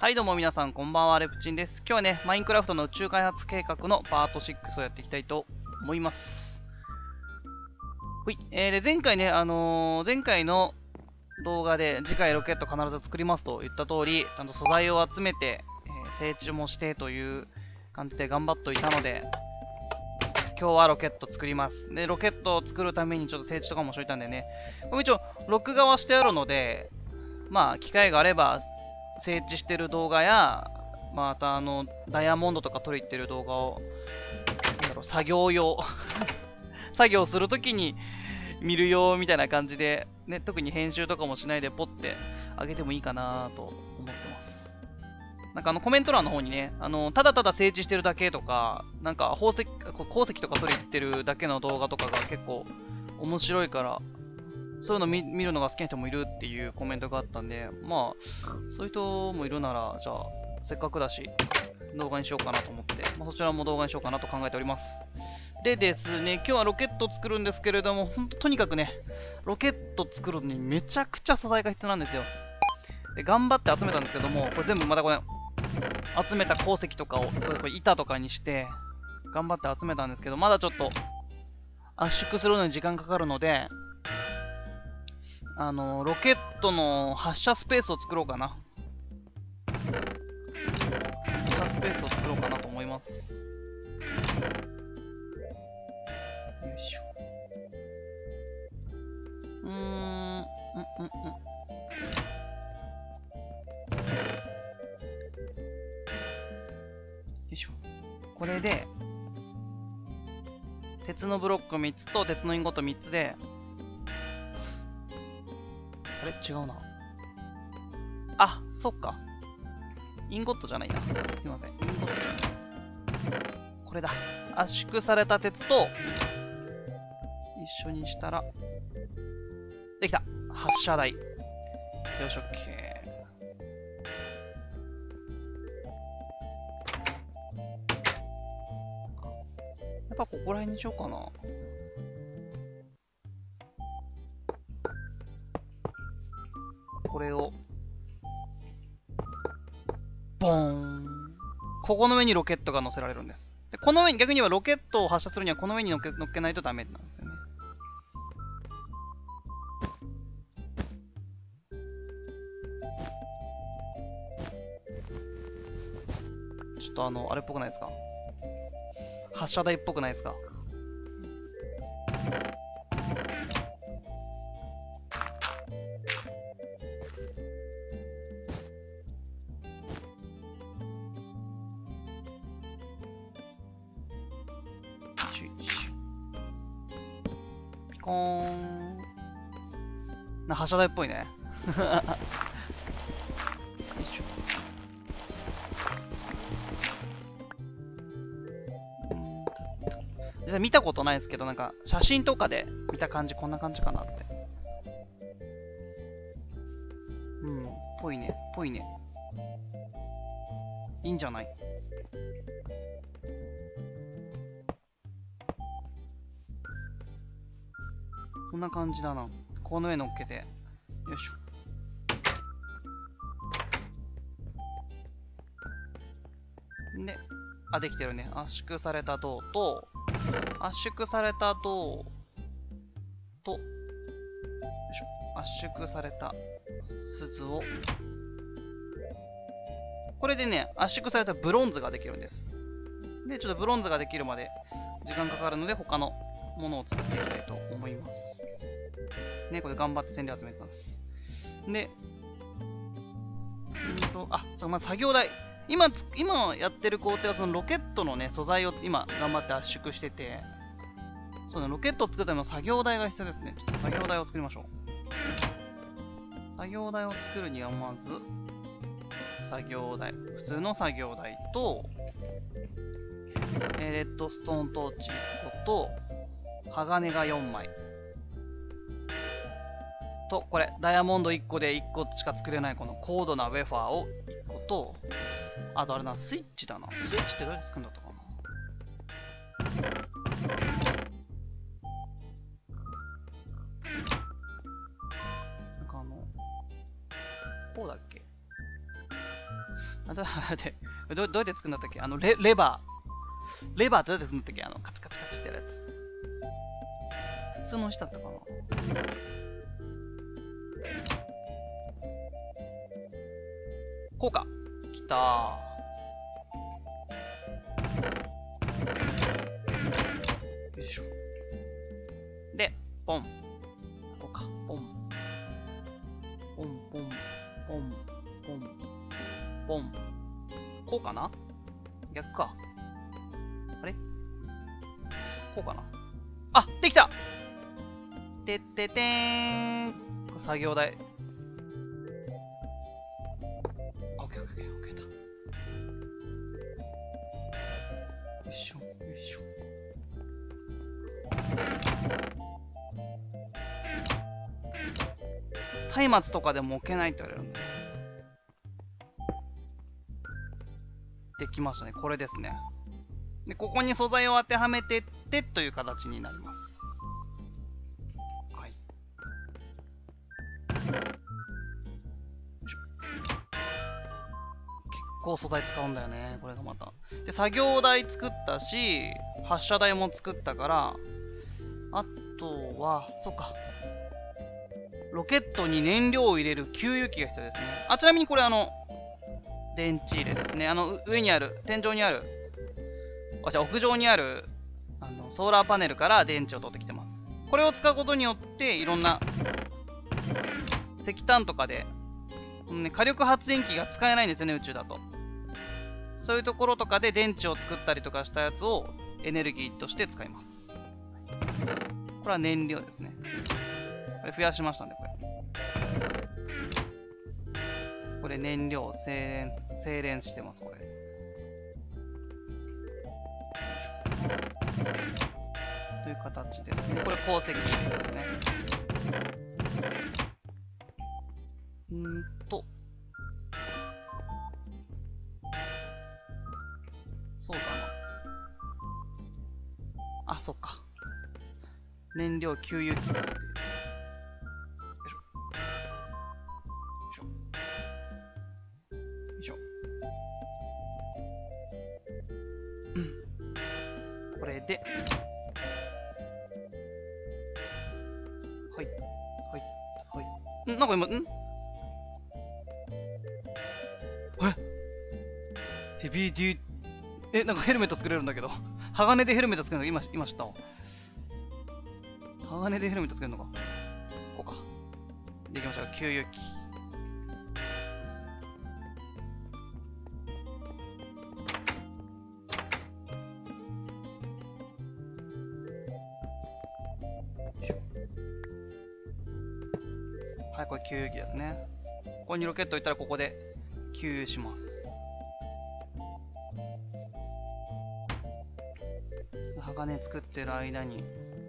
はいどうも皆さんこんばんは、レプチンです。今日はね、マインクラフトの宇宙開発計画のパート6をやっていきたいと思います。ほい。で前回ね、前回の動画で次回ロケット必ず作りますと言った通り、ちゃんと素材を集めて、整地もしてという感じで頑張っといたので、今日はロケット作ります。で、ロケットを作るためにちょっと整地とかもしといたんでね、これ一応録画はしてあるので、まあ、機会があれば、整地してる動画や、またダイヤモンドとか取り行ってる動画を、作業用作業するときに見るよみたいな感じで、ね、特に編集とかもしないでポッてあげてもいいかなと思ってます。なんかコメント欄の方にね、ただただ整地してるだけとか、なんか鉱石とか取り行ってるだけの動画とかが結構面白いから、そういうの見るのが好きな人もいるっていうコメントがあったんで、まあ、そういう人もいるなら、じゃあ、せっかくだし、動画にしようかなと思って、まあ、そちらも動画にしようかなと考えております。でですね、今日はロケットを作るんですけれども、とにかくね、ロケット作るのにめちゃくちゃ素材が必要なんですよ。で頑張って集めたんですけども、これ全部またこれ、集めた鉱石とかを、これ板とかにして、頑張って集めたんですけど、まだちょっと圧縮するのに時間かかるので、ロケットの発射スペースを作ろうかな。発射スペースを作ろうかなと思います。よいしょ。よいしょ。これで、鉄のブロック3つと鉄のインゴット3つで、あれ違うな。あ、そっか。インゴットじゃないな。すいません。インゴットじゃない。これだ。圧縮された鉄と、一緒にしたら、できた。発射台。よし、OK。やっぱここら辺にしようかな。これを、ボーン。ここの上にロケットが乗せられるんです。でこの上に、逆に言えばロケットを発射するにはこの上に乗っけないとダメなんですよね。ちょっとあれっぽくないですか？発射台っぽくないですか？ピコーン。発射台っぽいね。よいしょ。実際見たことないですけど、なんか写真とかで見た感じこんな感じかなって。ぽいね、ぽいね。いいんじゃない？こんな感じだな。この上乗っけて。よいしょ。で、できてるね。圧縮された銅と、圧縮された銅と、よいしょ。圧縮された鈴を、これでね、圧縮されたブロンズができるんです。で、ちょっとブロンズができるまで時間かかるので、他のものを作っていきたいと思います。ね、これ頑張って線で集めてます。で、そう、まず作業台。今やってる工程はそのロケットのね、素材を今頑張って圧縮してて、そうね、ロケットを作るための作業台が必要ですね。ちょっと作業台を作りましょう。作業台を作るにはまず、作業台、普通の作業台と、レッドストーントーチ1個と、鋼が4枚。と、これ、ダイヤモンド1個で1個しか作れないこの高度なウェファーを1個と、あとあれな、スイッチだな。スイッチってどうやって作るんだったかな？なんかこうだっけ？ どうやって作るんだったっけ？レバー。レバーってどうやって作るんだったっけ？カチカチカチってやるやつ。普通の押しだったかな。こうか。きたー。よいしょ。で、ポン。こうか。ポン。ポンポン。ポン。ポン。ポン。こうかな？逆か。あれ？こうかな？あ、できた！てっててーん。作業台。オッケーオッケーオッケーだ。よいしょ、よいしょ。松明とかでも置けないって言われるんで。できましたね。これですね。で、ここに素材を当てはめてってという形になります。はい。結構素材使うんだよね。これがまた。で、作業台作ったし、発射台も作ったから、あとは、そっか。ロケットに燃料を入れる給油機が必要ですね。あ、ちなみにこれ電池入れですね。上にある、天井にある、じゃあ屋上にある、ソーラーパネルから電池を取ってきてます。これを使うことによって、いろんな、石炭とかで、火力発電機が使えないんですよね、宇宙だと。そういうところとかで電池を作ったりとかしたやつをエネルギーとして使います。これは燃料ですね。これ増やしましたね、これ。これ燃料、精錬してます、これ。という形ですね。これ鉱石ですね。そうだな。あ、そっか。燃料給油機。よいしょ。よいしょ。これで、はい、はい、はい。なんか今、ヘビーデュー、なんかヘルメット作れるんだけど。鋼でヘルメット作れるの今知ったわ。鋼でヘルメット作れるのか。こうか。できました。給油機。はい、これ給油機ですね。ここにロケット置いたらここで給油します。鋼作ってる間に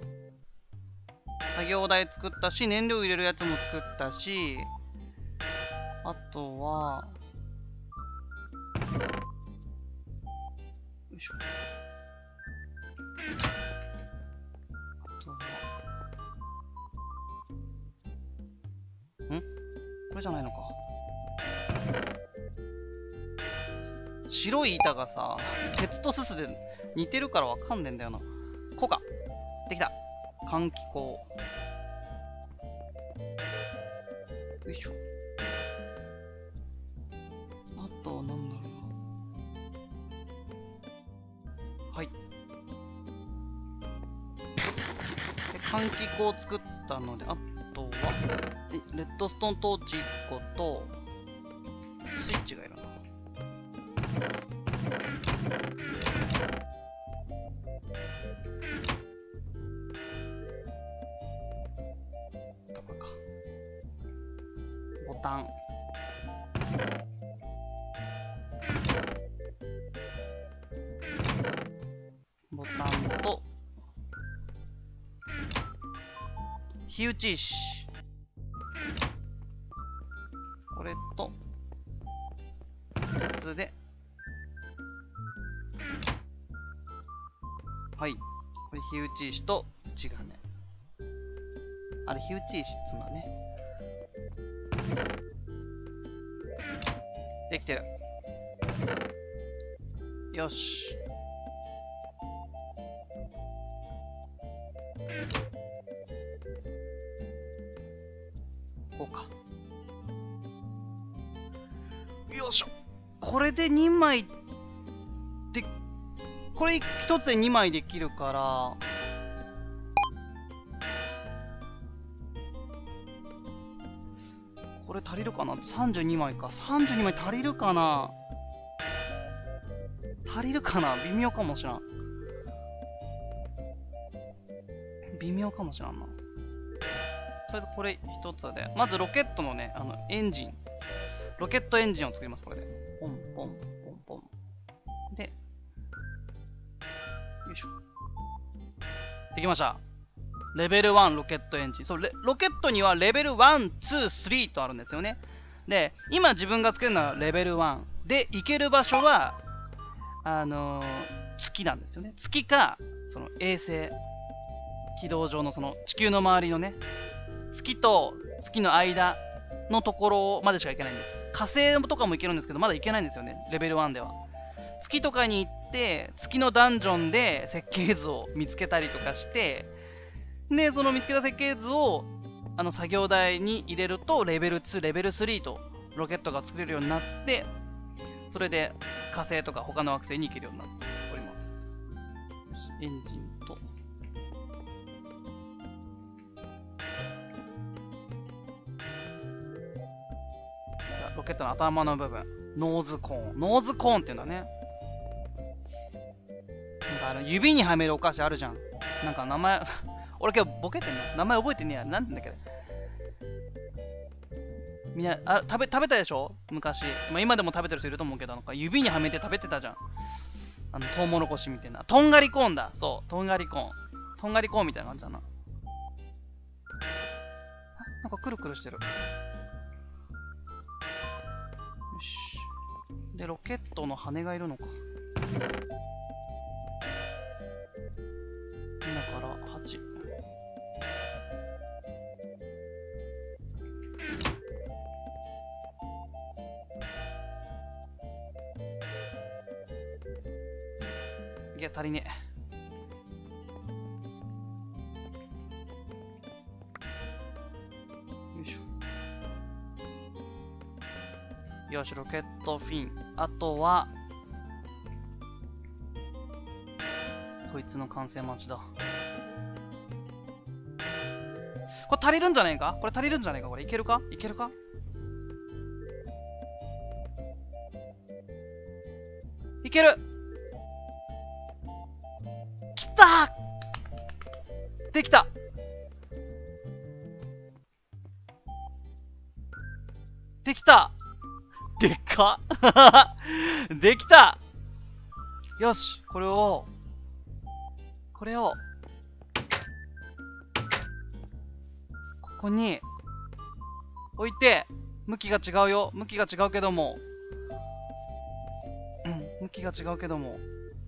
作業台作ったし、燃料入れるやつも作ったし、あとはよいしょ。あとはこれじゃないのか。白い板がさ、鉄とすすで似てるからわかんねえんだよな。こうか。できた。換気口。よいしょ。あと、なんだろうな。はい。で、換気口を作ったので、あとは、レッドストーントーチ1個と、スイッチがいるな。ボタン。ボタンと、火打ち石。これと、鉄で、はい。これ火打ち石と違うね。あれ、火打ち石っつうんだね。できてる。 よし。こうか。よいしょ。これで2枚で、これ1つで2枚できるから、これ足りるかな？ 32 枚か。32枚足りるかな？足りるかな？微妙かもしらん。微妙かもしらんな。とりあえずこれ一つで。まずロケットのね、エンジン。ロケットエンジンを作ります、これで。ポンポンポンポン。で、よいしょ。できました。レベル1ロケットエンジン。そう、ロケットにはレベル1、2、3とあるんですよね。で、今自分がつけるのはレベル1。で、行ける場所は、月なんですよね。月か、その衛星。軌道上のその地球の周りのね、月と月の間のところまでしか行けないんです。火星とかも行けるんですけど、まだ行けないんですよね、レベル1では。月とかに行って、月のダンジョンで設計図を見つけたりとかして、で、その見つけた設計図を作業台に入れると、レベル2、レベル3とロケットが作れるようになって、それで火星とか他の惑星に行けるようになっております。エンジンと。ロケットの頭の部分、ノーズコーン。ノーズコーンっていうんだね。なんか指にはめるお菓子あるじゃん。なんか名前、俺今日ボケてんな。名前覚えてねえや。なんて言うんだっけ。みんな、食べたでしょ昔。今でも食べてる人いると思うけど、なんか指にはめて食べてたじゃん。トウモロコシみたいな。とんがりコーンだ。そう、とんがりコーン。とんがりコーンみたいな感じだな。なんかくるくるしてる。よし。で、ロケットの羽がいるのか。今から8。いや、足りねえ。よいしょ。よし、ロケットフィン。あとは、こいつの完成待ちだ。これ足りるんじゃねえか？これ足りるんじゃねえか？これいけるか？いけるか？いける！きたー！できた！できた！でっかできた！よし、これを、ここに置いて、向きが違うよ。向きが違うけども。向きが違うけども。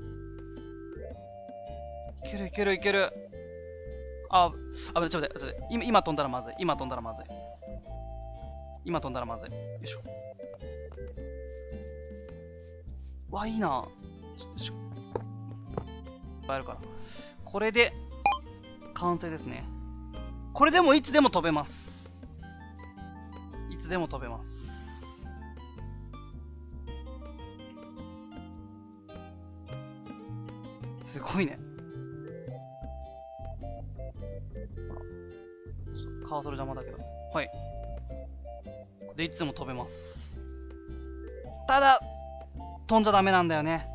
いけるいけるいける。ちょっと待って。今飛んだらまずい。今飛んだらまずい。よいしょ。わ、いいな。やるから。これで、完成ですね。これでもいつでも飛べます。いつでも飛べます。すごいね。ほら。カーソル邪魔だけど。はい。で、いつでも飛べます。ただ、飛んじゃダメなんだよね。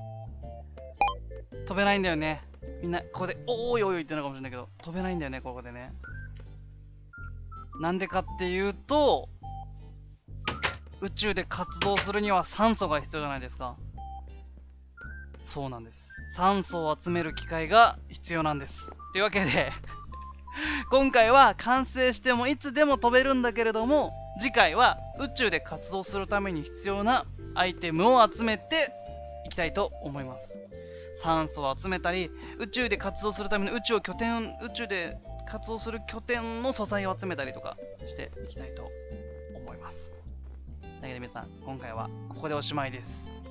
飛べないんだよね。みんな、ここで、おいおいおいってなるかもしれないけど、飛べないんだよね、ここでね。なんでかっていうと、宇宙で活動するには酸素が必要じゃないですか。そうなんです。酸素を集める機械が必要なんです。というわけで今回は完成してもいつでも飛べるんだけれども、次回は宇宙で活動するために必要なアイテムを集めていきたいと思います。酸素を集めたり、宇宙で活動するための宇宙で活動する拠点の素材を集めたりとかしていきたいと思います。だけど皆さん、今回はここでおしまいです。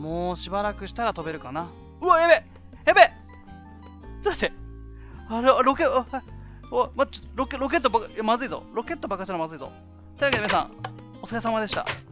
もうしばらくしたら飛べるかな。うわ、やべやべちょっと待って。ロケットまずいぞ。ロケット爆発したらまずいぞ。というわけで皆さん、お疲れ様でした。